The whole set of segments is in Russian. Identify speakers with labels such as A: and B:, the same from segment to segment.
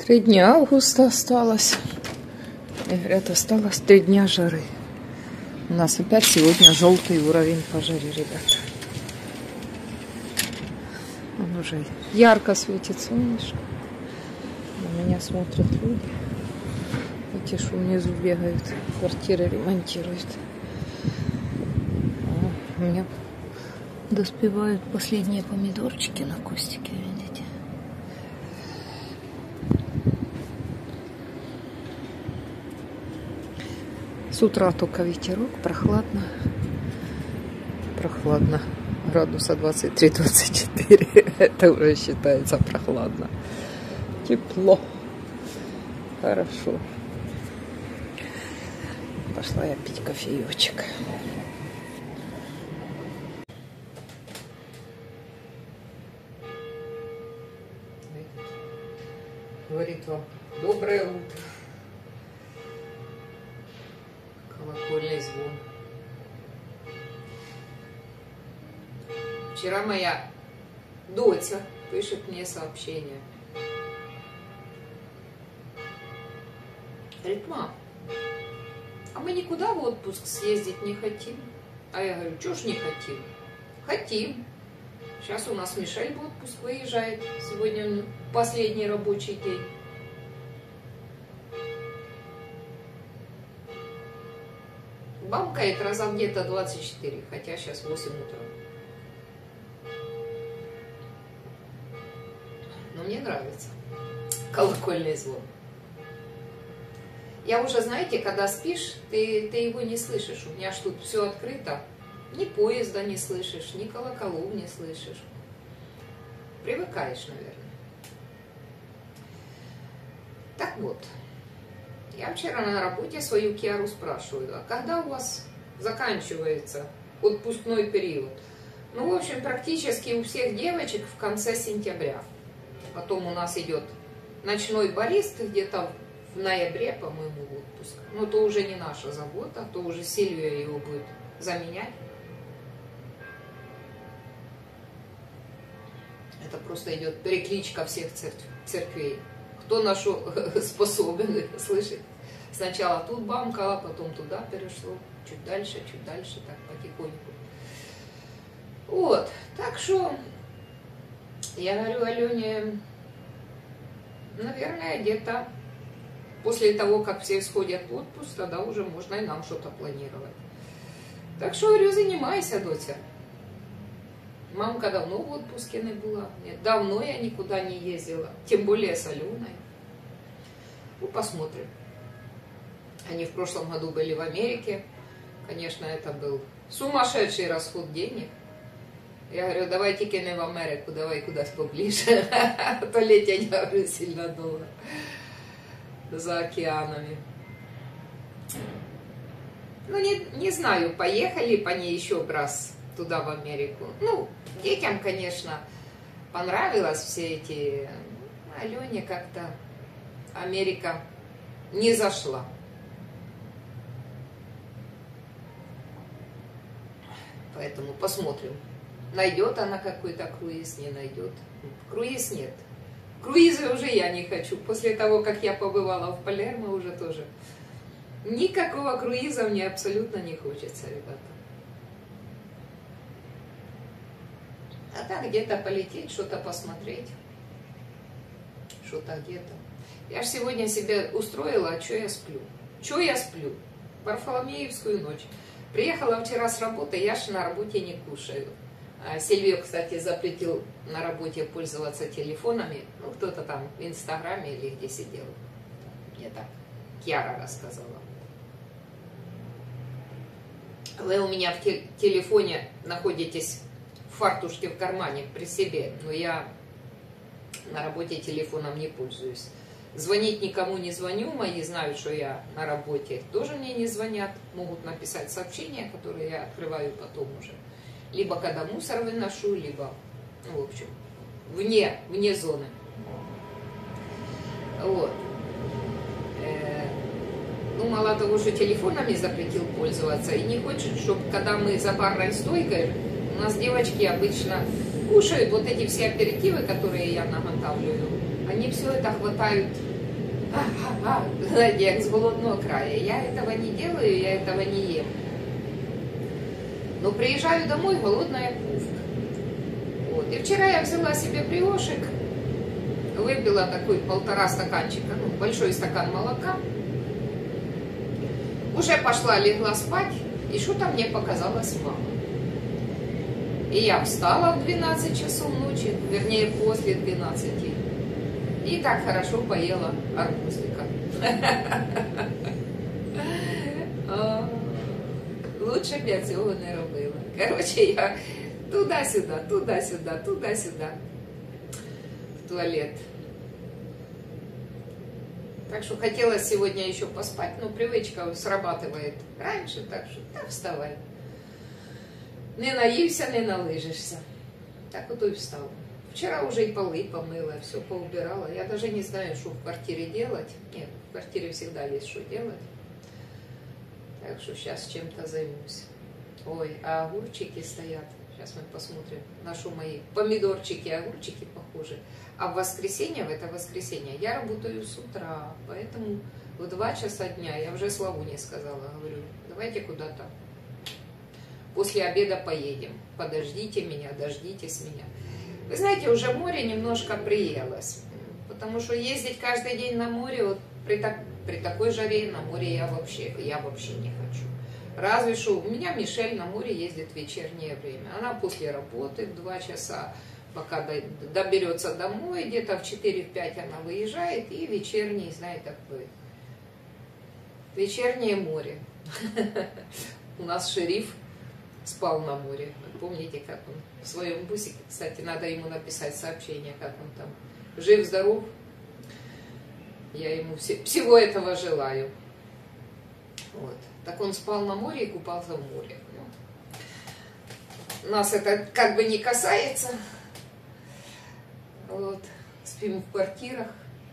A: 3 дня августа осталось. И говорят, осталось 3 дня жары. У нас опять сегодня желтый уровень по жаре, ребята. Он уже ярко светит солнышко. На меня смотрят люди. Эти, что внизу бегают, квартиры ремонтируют. У меня доспевают последние помидорчики на кустике, видите? С утра только ветерок, прохладно. Прохладно. Градуса 23-24. Это уже считается прохладно. Тепло. Хорошо. Пошла я пить кофеечек. Говорит вам доброе утро. Колокольный звон. Вчера моя дочь пишет мне сообщение. Говорит, мам, а мы никуда в отпуск съездить не хотим? А я говорю, чего ж не хотим? Хотим. Сейчас у нас Мишель в отпуск выезжает. Сегодня последний рабочий день. Бамкает раза где-то 24, хотя сейчас 8 утра. Но мне нравится колокольный звон. Я уже, знаете, когда спишь, ты его не слышишь. У меня ж тут все открыто. Ни поезда не слышишь, ни колоколов не слышишь. Привыкаешь, наверное. Так вот, я вчера на работе свою Киару спрашиваю, а когда у вас заканчивается отпускной период? Ну, в общем, практически у всех девочек в конце сентября. Потом у нас идет ночной барист где-то в ноябре, по-моему, в отпуск. Но то уже не наша забота, то уже Сильвия его будет заменять. Это просто идет перекличка всех церквей. Кто на что способен, слышит. Сначала тут бамкало, потом туда перешло. Чуть дальше, так потихоньку. Вот. Так что я говорю Алене, наверное, где-то после того, как все сходят в отпуск, тогда уже можно и нам что-то планировать. Так что, говорю, занимайся, доча. Мамка давно в отпуске не была. Нет, давно я никуда не ездила. Тем более с Аленой. Ну, посмотрим. Они в прошлом году были в Америке. Конечно, это был сумасшедший расход денег. Я говорю, давайте-ка не в Америку, давай куда-то поближе. А то лететь, я говорю, сильно долго. За океанами. Ну, не знаю, поехали по ней еще раз туда, в Америку. Ну, детям, конечно, понравилось все эти... Алене как-то Америка не зашла. Поэтому посмотрим. Найдет она какой-то круиз, не найдет. Круиз нет. Круизы уже я не хочу. После того, как я побывала в Палермо, уже тоже. Никакого круиза мне абсолютно не хочется, ребята. А так где-то полететь, что-то посмотреть. Что-то где-то. Я же сегодня себе устроила, а что я сплю? Что я сплю? Варфоломеевскую ночь. Приехала вчера с работы, я же на работе не кушаю. Сильвию, кстати, запретил на работе пользоваться телефонами. Ну, кто-то там в Инстаграме или где сидел. Мне так Киара рассказала. Вы у меня в телефоне находитесь в фартушке в кармане при себе, но я на работе телефоном не пользуюсь. Звонить никому не звоню, мои знают, что я на работе, тоже мне не звонят, могут написать сообщения, которые я открываю потом уже. Либо когда мусор выношу, либо, ну, в общем, вне зоны. Вот. Ну, мало того, что телефонами запретил пользоваться, и не хочет, чтобы, когда мы за барной стойкой, у нас девочки обычно кушают вот эти все аперитивы, которые я наготавливаю, они все это хватают Знаете, как с голодного края. Я этого не делаю, я этого не ем. Но приезжаю домой, голодная кувка. Вот. И вчера я взяла себе брioшек, выпила такой 1,5 стаканчика, ну, большой стакан молока. Уже пошла, легла спать, и что-то мне показалось мало. И я встала в 12 часов ночи, вернее, после 12. И так хорошо поела арбузика. Лучше б я цього не робила. Короче, я туда-сюда, туда-сюда, туда-сюда. В туалет. Так что хотелось сегодня еще поспать, но привычка срабатывает раньше, так что так вставай. Не наївся, не налижешься. Так вот и встала. Вчера уже и полы помыла, все поубирала. Я даже не знаю, что в квартире делать. Нет, в квартире всегда есть что делать. Так что сейчас чем-то займусь. Ой, а огурчики стоят. Сейчас мы посмотрим, на что мои помидорчики и огурчики похожи. А в воскресенье, в это воскресенье, я работаю с утра. Поэтому в 2 часа дня я уже Славу не сказала. Говорю, давайте куда-то после обеда поедем. Подождите меня, дождитесь меня. Вы знаете, уже море немножко приелось. Потому что ездить каждый день на море, вот при такой жаре на море я вообще не хочу. Разве что у меня Мишель на море ездит в вечернее время. Она после работы в 2 часа, пока доберется домой, где-то в 4-5 она выезжает, и вечерний, знаете, такой, вечернее море. У нас шериф спал на море. Вы помните, как он в своем бусике, кстати, надо ему написать сообщение, как он там жив-здоров. Я ему всего этого желаю. Вот. Так он спал на море и купался в море. Нас это как бы не касается. Вот. Спим в квартирах.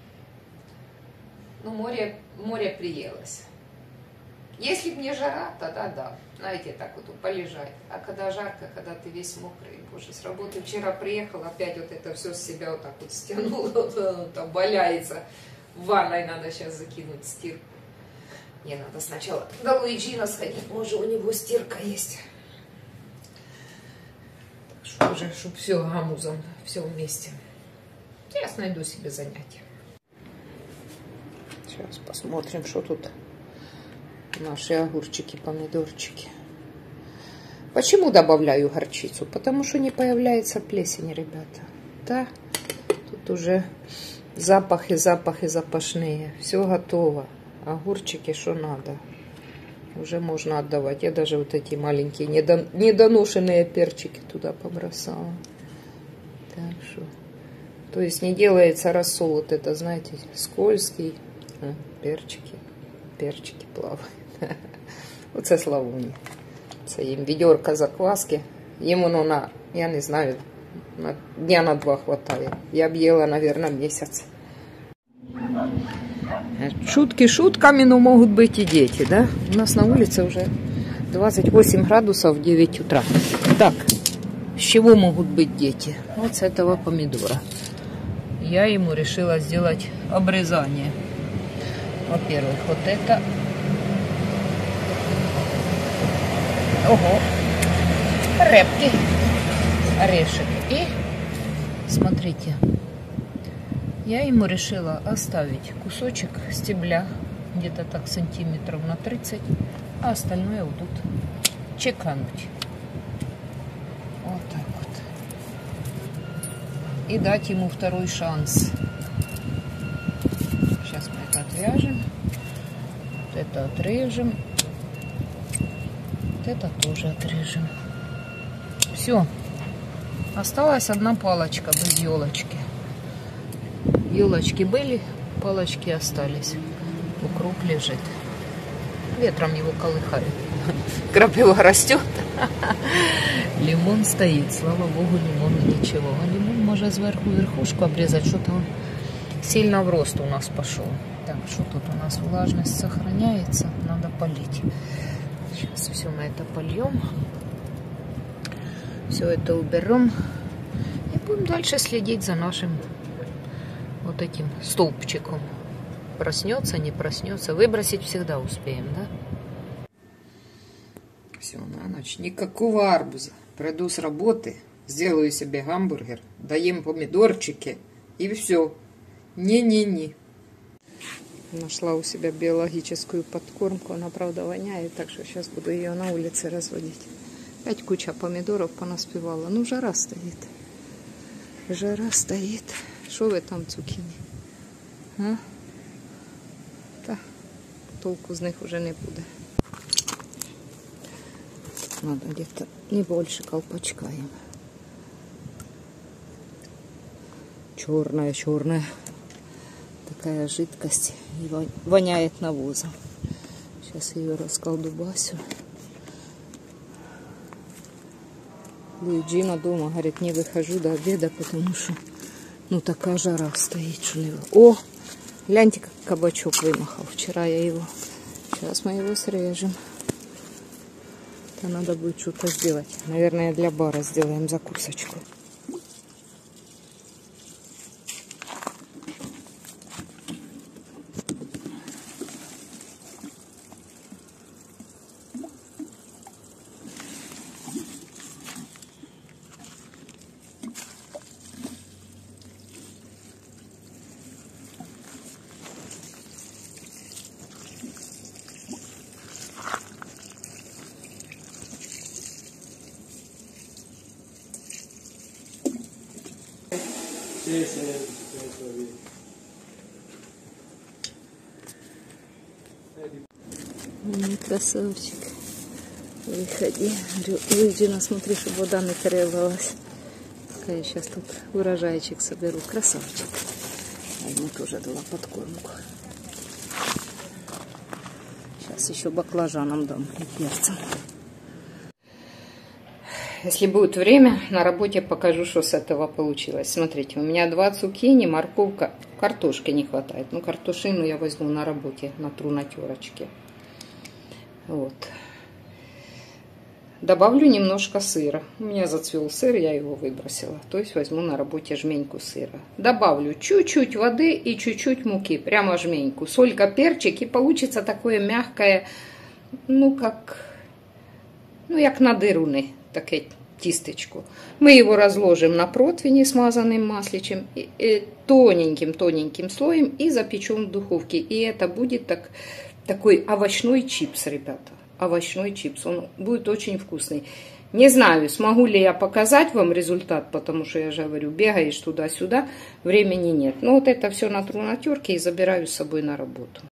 A: Но море приелось. Если б не жара, тогда да. Знаете, так вот полежать. А когда жарко, когда ты весь мокрый, боже, с работы вчера приехал, опять вот это все с себя вот так вот стянуло, там валяется. В ванной надо сейчас закинуть стирку. Мне надо сначала до Луиджина сходить, может у него стирка есть. Так что уже, чтобы все гамузом, все вместе. Сейчас найду себе занятие. Сейчас посмотрим, что тут наши огурчики, помидорчики. Почему добавляю горчицу? Потому что не появляется плесень, ребята. Да, тут уже запахи запашные. Все готово. Огурчики, что надо. Уже можно отдавать. Я даже вот эти маленькие недоношенные перчики туда побросала. Так что. То есть не делается рассол вот это, знаете, скользкий. Перчики плавают. Оце Славуні. Це їм відерка закваски. Йому, ну, я не знаю, дня на 2 хватає. Я б їла, наверное, месяц. Шутки шутками, но могут быть и дети, да? У нас на улице уже 28 градусов, 9 утра. Так, с чего могут быть дети? Вот с этого помидора. Я ему решила сделать обрезание. Во-первых, вот это. Ого, репкий орешек. И смотрите, я ему решила оставить кусочек стебля, где-то так сантиметров на 30, а остальное вот тут чекануть. Вот так вот. И дать ему второй шанс. Сейчас мы это отвяжем. Вот это отрежем. Вот это тоже отрежем. Все. Осталась одна палочка без елочки. Елочки были, палочки остались. Укроп лежит. Ветром его колыхает. Крапива растет. Лимон стоит. Слава богу, лимон ничего. А лимон можно сверху верхушку обрезать. Что-то он сильно в рост у нас пошел. Так, что тут у нас? Влажность сохраняется. Надо полить. Сейчас все мы это польем. Все это уберем. И будем дальше следить за нашим вот этим столбчиком. проснется, не проснется. Выбросить всегда успеем, да? Все, на ночь. Никакого арбуза. Приду с работы, сделаю себе гамбургер, доем помидорчики и все. Не-не-не. Нашла у себя биологическую подкормку. Она, правда, воняет, так что сейчас буду ее на улице разводить. Опять куча помидоров понаспевала. Ну, жара стоит. Жара стоит. Что вы там, цукини? А? Та толку з них уже не буде. Надо где-то не больше колпачка им. Черная, черная. Такая жидкость. И воняет навозом. Сейчас ее расколдубасю. Луиджина дома, говорит, не выхожу до обеда, потому что, ну, такая жара стоит, что не... О, гляньте, как кабачок вымахал. Вчера я его... Сейчас мы его срежем. Это надо будет что-то сделать. Наверное, для бара сделаем закусочку. Красавчик. Выходи. Луиджина, смотри, чтобы вода не требовалась. Пока я сейчас тут урожайчик соберу. Красавчик. А ему тоже дала подкормку. Сейчас еще баклажаном дам и перцем. Если будет время, на работе покажу, что с этого получилось. Смотрите, у меня 2 цукини, морковка, картошки не хватает. Ну, картошину я возьму на работе, натру на терочке. Вот. Добавлю немножко сыра. У меня зацвел сыр, я его выбросила. То есть возьму на работе жменьку сыра. Добавлю чуть-чуть воды и чуть-чуть муки. Прямо жменьку. Солька, перчик. И получится такое мягкое, ну, как на дируни. Таке тістечко. Мы его разложим на противне, смазанным масличем, тоненьким слоем и запечем в духовке. И это будет такой овощной чипс, ребята. Овощной чипс. Он будет очень вкусный. Не знаю, смогу ли я показать вам результат, потому что, я же говорю, бегаешь туда-сюда, времени нет. Но вот это все натру на терке и забираю с собой на работу.